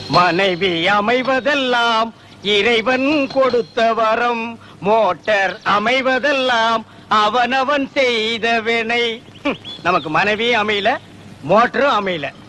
மனைவி அமைவதெல்லாம் இறைவன் கொடுத்த வரம். மோட்டார் அமைவதெல்லாம் அவனவன் செய்த வினை. நமக்கு மனைவி அமையல, மோட்டரும் அமையல.